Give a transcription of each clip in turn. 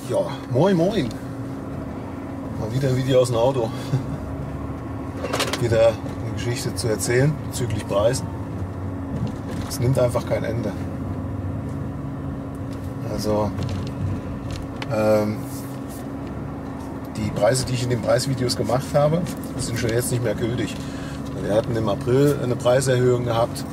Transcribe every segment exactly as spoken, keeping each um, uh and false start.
Ja, moin moin. Mal wieder ein Video aus dem Auto. Wieder eine Geschichte zu erzählen bezüglich Preisen. Es nimmt einfach kein Ende. Also ähm, die Preise, die ich in den Preisvideos gemacht habe, sind schon jetzt nicht mehr gültig. Wir hatten im April eine Preiserhöhung gehabt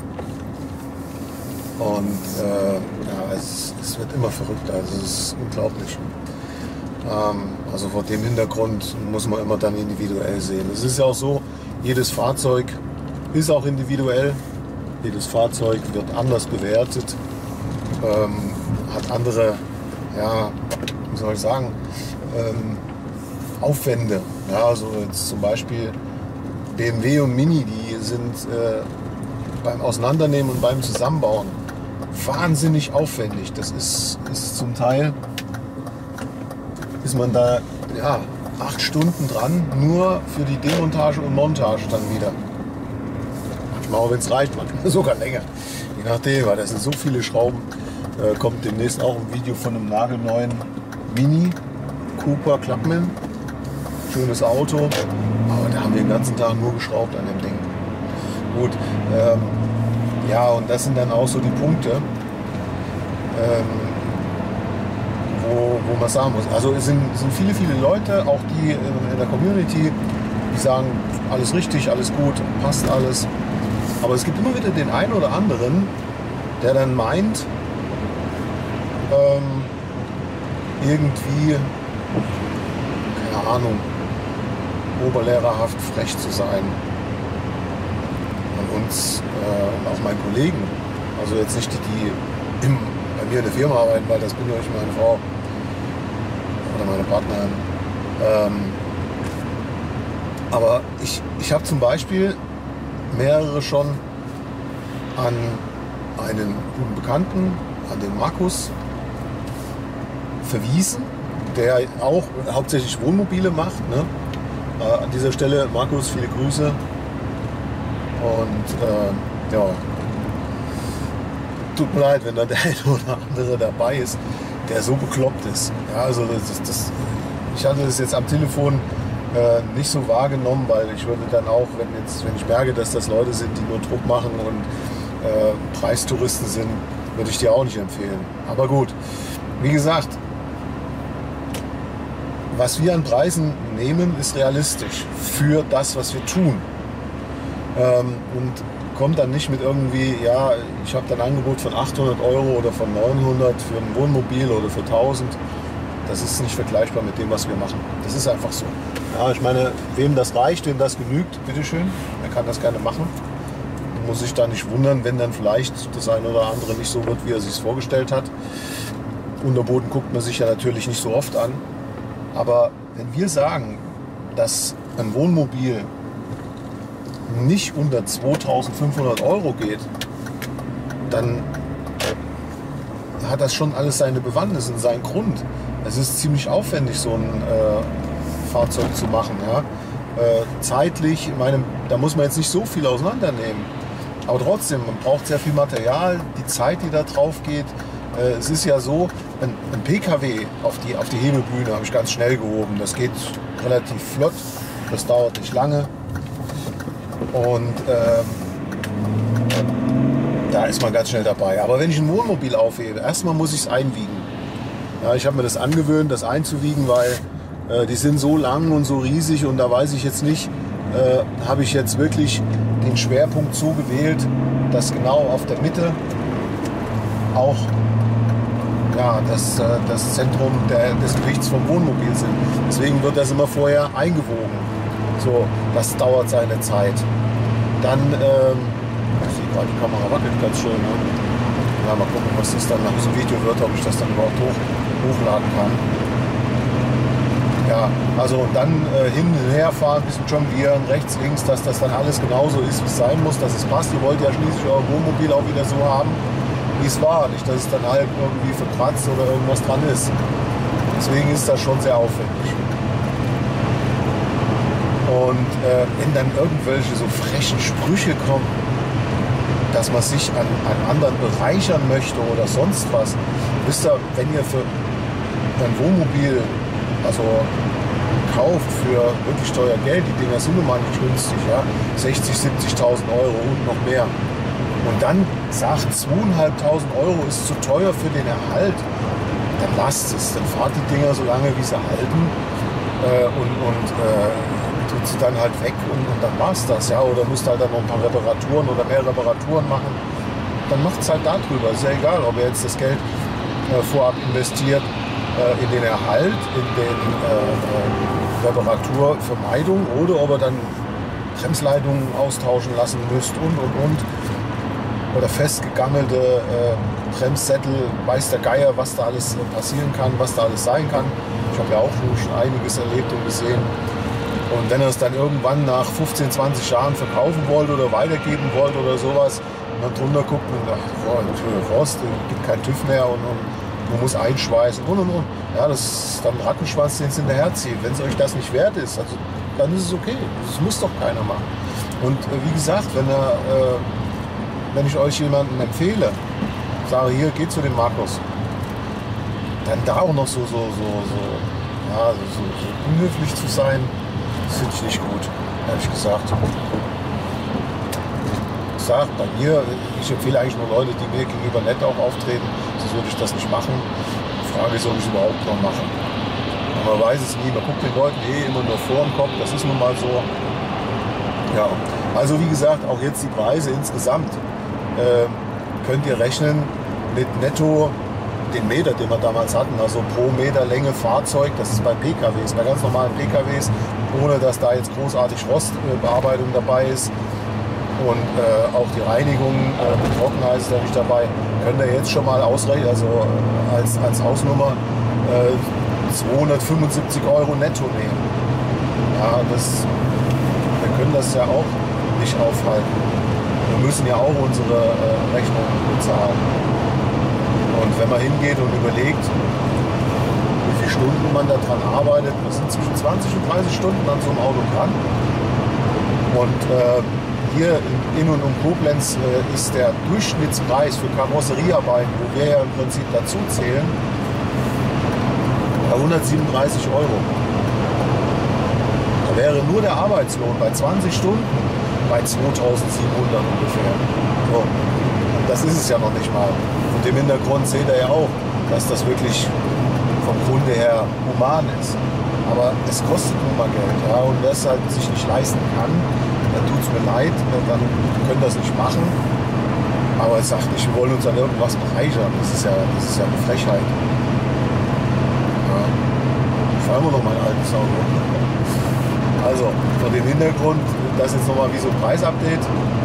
und äh, ja, es, es wird immer verrückter. Also es ist unglaublich. Ähm, also vor dem Hintergrund muss man immer dann individuell sehen. Es ist ja auch so, jedes Fahrzeug ist auch individuell. Jedes Fahrzeug wird anders bewertet, ähm, hat andere, ja, wie soll ich sagen, ähm, Aufwände. Ja, also jetzt zum Beispiel B M W und Mini, die sind äh, beim Auseinandernehmen und beim Zusammenbauen wahnsinnig aufwendig. Das ist, ist zum Teil, ist man da ja, acht Stunden dran, nur für die Demontage und Montage dann wieder. Manchmal auch, wenn es reicht, manchmal sogar länger. Je nachdem, weil das sind so viele Schrauben. Äh, kommt demnächst auch ein Video von einem nagelneuen Mini Cooper Clubman. Schönes Auto, aber da haben wir den ganzen Tag nur geschraubt an dem Ding. Gut, ähm, ja, und das sind dann auch so die Punkte, ähm, wo, wo man sagen muss. Also es sind, sind viele, viele Leute, auch die in der Community, die sagen, alles richtig, alles gut, passt alles. Aber es gibt immer wieder den einen oder anderen, der dann meint, ähm, irgendwie, keine Ahnung, oberlehrerhaft frech zu sein an uns äh, und auch meinen Kollegen. Also jetzt nicht die, die im, bei mir in der Firma arbeiten, weil das bin ja nicht meine Frau oder meine Partnerin. Ähm, aber ich, ich habe zum Beispiel mehrere schon an einen guten Bekannten, an den Markus, verwiesen, der auch hauptsächlich Wohnmobile macht. Ne? Äh, an dieser Stelle, Markus, viele Grüße. Und äh, ja, tut mir leid, wenn da der eine oder andere dabei ist, der so bekloppt ist. Ja, also das, das, ich hatte das jetzt am Telefon äh, nicht so wahrgenommen, weil ich würde dann auch, wenn, jetzt, wenn ich merke, dass das Leute sind, die nur Druck machen und äh, Preistouristen sind, würde ich die auch nicht empfehlen. Aber gut, wie gesagt, was wir an Preisen nehmen, ist realistisch für das, was wir tun. Ähm, und kommt dann nicht mit irgendwie, ja, ich habe dann ein Angebot von achthundert Euro oder von neunhundert für ein Wohnmobil oder für tausend. Das ist nicht vergleichbar mit dem, was wir machen. Das ist einfach so. Ja, ich meine, wem das reicht, wem das genügt, bitteschön, der kann das gerne machen. Man muss sich da nicht wundern, wenn dann vielleicht das eine oder andere nicht so wird, wie er sich es vorgestellt hat. Unterboden guckt man sich ja natürlich nicht so oft an. Aber wenn wir sagen, dass ein Wohnmobil nicht unter zweitausendfünfhundert Euro geht, dann hat das schon alles seine Bewandtnis und seinen Grund. Es ist ziemlich aufwendig, so ein äh, Fahrzeug zu machen. Ja? Äh, zeitlich, ich meine, da muss man jetzt nicht so viel auseinandernehmen. Aber trotzdem, man braucht sehr viel Material, die Zeit, die da drauf geht. Äh, es ist ja so, ein, ein P K W auf die, auf die Hebebühne habe ich ganz schnell gehoben. Das geht relativ flott, das dauert nicht lange. Und ähm, da ist man ganz schnell dabei. Aber wenn ich ein Wohnmobil aufhebe, erstmal muss ich es einwiegen. Ja, ich habe mir das angewöhnt, das einzuwiegen, weil äh, die sind so lang und so riesig und da weiß ich jetzt nicht, äh, habe ich jetzt wirklich den Schwerpunkt so gewählt, dass genau auf der Mitte auch ja, das, äh, das Zentrum der, des Gewichts vom Wohnmobil sind. Deswegen wird das immer vorher eingewogen. So, das dauert seine Zeit. Dann, ähm, ich sehe gerade, die Kamera wackelt ganz schön. Ne? Ja, mal gucken, was das dann nach diesem Video wird, ob ich das dann überhaupt hoch, hochladen kann. Ja, also und dann äh, hin und her fahren, ein bisschen jonglieren, rechts, links, dass das dann alles genauso ist, wie es sein muss, dass es passt. Ihr wollt ja schließlich euer Wohnmobil auch wieder so haben, wie es war. Nicht, dass es dann halt irgendwie verkratzt oder irgendwas dran ist. Deswegen ist das schon sehr aufwendig. Und äh, wenn dann irgendwelche so frechen Sprüche kommen, dass man sich an, an anderen bereichern möchte oder sonst was, wisst ihr, wenn ihr für ein Wohnmobil also kauft für wirklich teuer Geld, die Dinger sind nun mal nicht günstig, ja, sechzig, siebzigtausend Euro und noch mehr. Und dann sagt zweitausendfünfhundert Euro ist zu teuer für den Erhalt, dann lasst es, dann fahrt die Dinger so lange, wie sie halten äh, und, und äh, tut sie dann halt weg und, und dann war's das, ja, oder müsst halt dann noch ein paar Reparaturen oder mehr Reparaturen machen, dann macht es halt darüber, ist ja egal, ob ihr jetzt das Geld äh, vorab investiert äh, in den Erhalt, in den äh, Reparaturvermeidung oder ob ihr dann Bremsleitungen austauschen lassen müsst und und und. Oder festgegammelte äh, Bremssättel, weiß der Geier, was da alles äh, passieren kann, was da alles sein kann. Ich habe ja auch schon einiges erlebt und gesehen. Und wenn ihr es dann irgendwann nach fünfzehn, zwanzig Jahren verkaufen wollt oder weitergeben wollt oder sowas, und dann drunter guckt und sagt, boah, Rost, gibt kein TÜV mehr und, und man muss einschweißen und und und. Ja, das ist dann ein Rattenschwanz, den es hinterherzieht. Wenn es euch das nicht wert ist, also, dann ist es okay. Das muss doch keiner machen. Und äh, wie gesagt, wenn er... Äh, wenn ich euch jemanden empfehle, sage hier, geht zu dem Markus, dann da auch noch so, so, so, so, ja, so, so, so unhöflich zu sein, das finde ich nicht gut, ehrlich gesagt. Ich sage bei mir, ich empfehle eigentlich nur Leute, die mir gegenüber nett auch auftreten, sonst würde ich das nicht machen. Die Frage ist, ob ich es überhaupt noch mache. Aber man weiß es nie, man guckt den Leuten eh immer nur vor den Kopf, das ist nun mal so. Ja, also wie gesagt, auch jetzt die Preise insgesamt. Äh, könnt ihr rechnen mit netto den Meter, den wir damals hatten, also pro Meter Länge Fahrzeug, das ist bei P K Ws, bei ganz normalen P K Ws, ohne dass da jetzt großartig Rostbearbeitung dabei ist und äh, auch die Reinigung äh, mit Trockeneis ist da nicht dabei, könnt ihr jetzt schon mal ausrechnen, also äh, als, als Hausnummer äh, zweihundertfünfundsiebzig Euro netto nehmen. Ja, das, wir können das ja auch nicht aufhalten. Wir müssen ja auch unsere äh, Rechnungen bezahlen. Und wenn man hingeht und überlegt, wie viele Stunden man da dran arbeitet, wir sind zwischen zwanzig und dreißig Stunden an so einem Auto dran. Und äh, hier in, in und um Koblenz äh, ist der Durchschnittspreis für Karosseriearbeiten, wo wir ja im Prinzip dazu zählen, bei hundertsiebenunddreißig Euro. Da wäre nur der Arbeitslohn bei zwanzig Stunden bei zweitausendsiebenhundert ungefähr. So. Und das ist es ja noch nicht mal. Und im Hintergrund seht ihr ja auch, dass das wirklich vom Grunde her human ist. Aber es kostet nun mal Geld. Ja? Und wer es halt sich nicht leisten kann, dann tut es mir leid, dann können das nicht machen. Aber es sagt nicht, wir wollen uns an irgendwas bereichern. Das ist ja, das ist ja eine Frechheit. Ja. Fahren wir noch mal ein altes Auto. Also, vor dem Hintergrund, das jetzt nochmal wie so ein Preisupdate.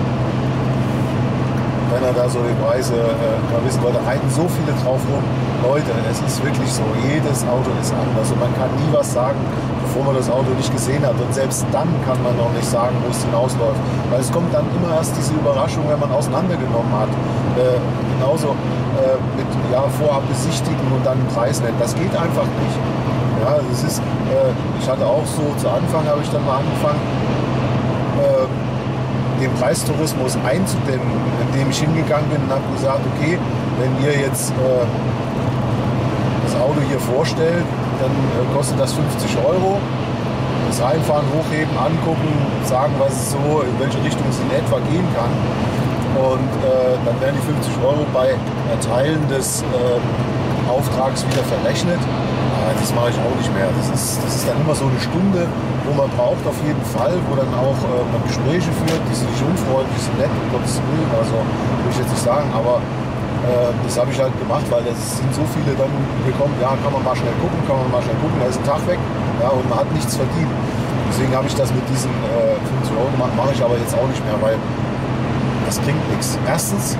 Wenn er da so die Preise äh, mal wissen wollte, reiten so viele drauf rum. Leute, es ist wirklich so, jedes Auto ist anders und man kann nie was sagen, bevor man das Auto nicht gesehen hat. Und selbst dann kann man noch nicht sagen, wo es hinausläuft. Weil es kommt dann immer erst diese Überraschung, wenn man auseinandergenommen hat. Äh, genauso äh, mit ja, vorab besichtigen und dann einen Preis nennen. Das geht einfach nicht. Ja, das ist, äh, ich hatte auch so, zu Anfang habe ich dann mal angefangen, äh, den Preistourismus einzudämmen, indem ich hingegangen bin und habe gesagt, okay, wenn ihr jetzt äh, das Auto hier vorstellt, dann äh, kostet das fünfzig Euro. Das Reinfahren, hochheben, angucken, sagen, was es so, in welche Richtung es in etwa gehen kann. Und äh, dann werden die fünfzig Euro bei Erteilen des äh, Auftrags wieder verrechnet. Das mache ich auch nicht mehr. Das ist, das ist dann immer so eine Stunde, wo man braucht auf jeden Fall, wo dann auch äh, man Gespräche führt, die sind nicht unfreundlich, die sind nett, um Gottes Willen, also will ich jetzt nicht sagen, aber äh, das habe ich halt gemacht, weil es sind so viele dann gekommen, ja, kann man mal schnell gucken, kann man mal schnell gucken, da ist ein Tag weg, ja, und man hat nichts verdient. Deswegen habe ich das mit diesen äh, fünfzig Euro gemacht, mache ich aber jetzt auch nicht mehr, weil das bringt nichts. Erstens,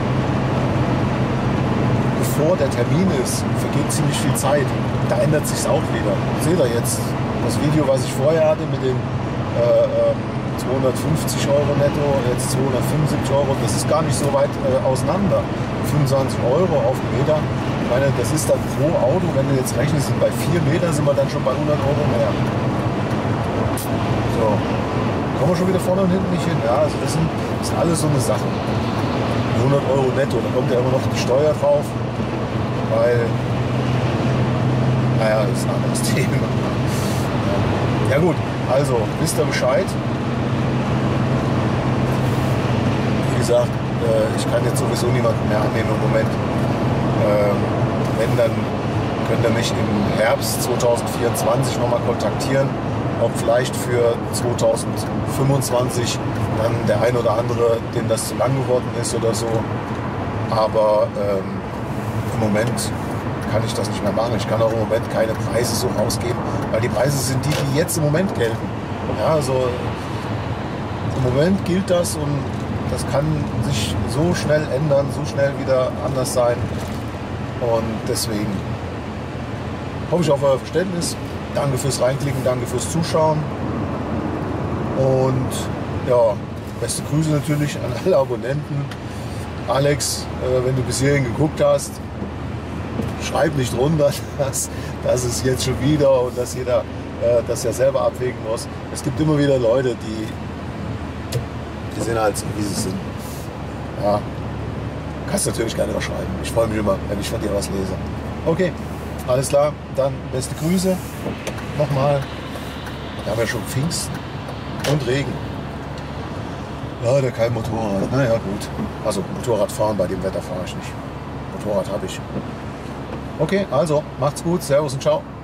bevor der Termin ist, vergeht ziemlich viel Zeit. Da ändert sich es auch wieder. Seht ihr jetzt das Video, was ich vorher hatte mit den äh, zweihundertfünfzig Euro netto, jetzt zweihundertfünfundsiebzig Euro, das ist gar nicht so weit äh, auseinander. fünfundzwanzig Euro auf den Meter. Ich meine, das ist dann pro Auto, wenn du jetzt rechnest, sind bei vier Meter sind wir dann schon bei hundert Euro mehr. So. Kommen wir schon wieder vorne und hinten nicht hin. Ja, also das sind, das sind alles so eine Sachen. hundert Euro netto, da kommt ja immer noch die Steuer drauf, weil naja, das ist ein anderes Thema. Ja gut, also wisst ihr Bescheid. Wie gesagt, äh, ich kann jetzt sowieso niemanden mehr annehmen im Moment. Ähm, wenn, dann könnt ihr mich im Herbst zweitausendvierundzwanzig nochmal kontaktieren, ob vielleicht für zweitausendfünfundzwanzig dann der ein oder andere, dem das zu lang geworden ist oder so. Aber ähm, im Moment kann ich das nicht mehr machen. Ich kann auch im Moment keine Preise so rausgeben, weil die Preise sind die, die jetzt im Moment gelten. Ja, also im Moment gilt das und das kann sich so schnell ändern, so schnell wieder anders sein. Und deswegen hoffe ich auf euer Verständnis. Danke fürs Reinklicken, danke fürs Zuschauen. Und ja, beste Grüße natürlich an alle Abonnenten. Alex, äh, wenn du bis hierhin geguckt hast, schreib nicht runter, dass, dass es jetzt schon wieder und dass jeder äh, das ja selber abwägen muss. Es gibt immer wieder Leute, die, die sind halt so, wie sie sind. Ja, kannst natürlich gerne was schreiben. Ich freue mich immer, wenn ich von dir was lese. Okay, alles klar, dann beste Grüße. Nochmal. Wir haben ja schon Pfingsten und Regen. Leider kein Motorrad. Naja, gut. Also Motorradfahren, bei dem Wetter fahre ich nicht. Motorrad habe ich. Okay, also macht's gut. Servus und ciao.